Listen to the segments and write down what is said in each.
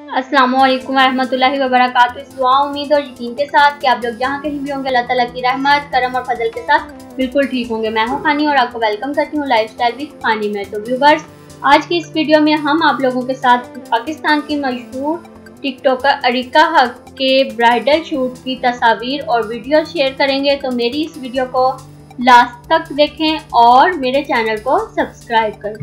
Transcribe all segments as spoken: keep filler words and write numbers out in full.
अस्सलामुअलैकुम वरहमतुल्लाहि वबरकातुहू। इस दुआ उम्मीद और यकीन के साथ कि आप लोग जहाँ कहीं भी होंगे अल्लाह ताला की रहमत करम और फजल के साथ बिल्कुल ठीक होंगे। मैं हूँ खानी और आपको वेलकम करती हूँ लाइफस्टाइल विद खानी में। तो व्यूवर्स, आज की इस वीडियो में हम आप लोगों के साथ पाकिस्तान की मशहूर टिकटॉकर अरीका हक के ब्राइडल शूट की तस्वीर और वीडियो शेयर करेंगे। तो मेरी इस वीडियो को लास्ट तक देखें और मेरे चैनल को सब्सक्राइब करें।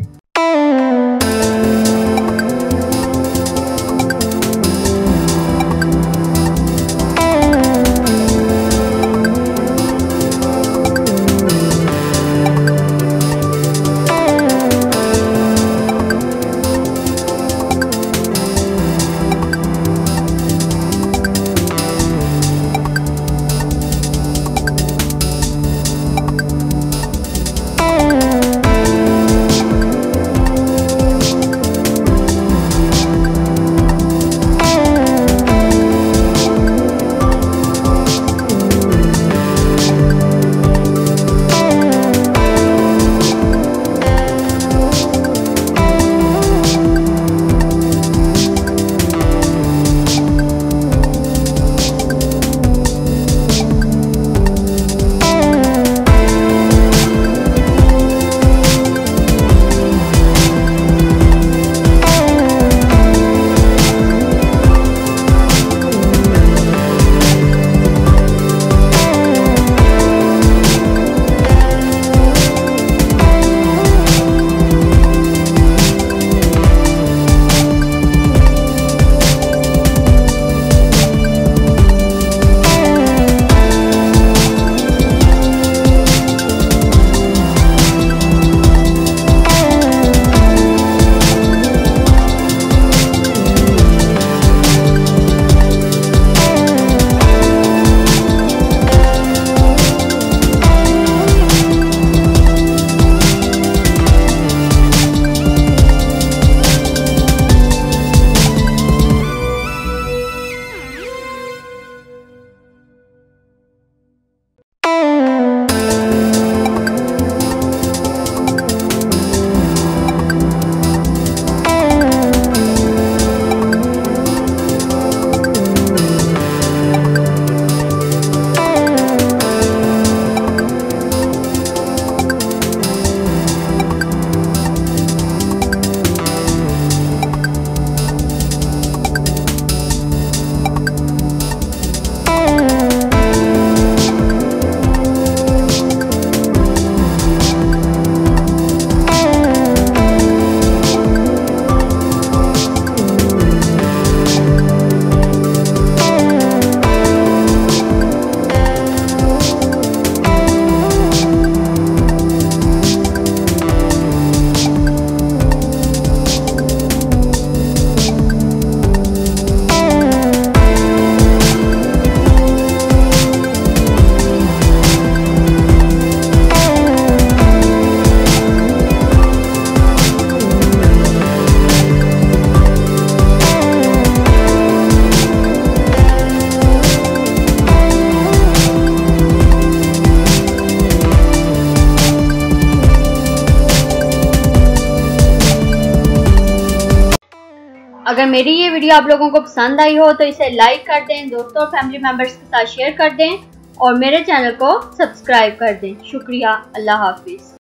अगर मेरी ये वीडियो आप लोगों को पसंद आई हो तो इसे लाइक कर दें, दोस्तों और फैमिली मेंबर्स के साथ शेयर कर दें और मेरे चैनल को सब्सक्राइब कर दें। शुक्रिया। अल्लाह हाफिज।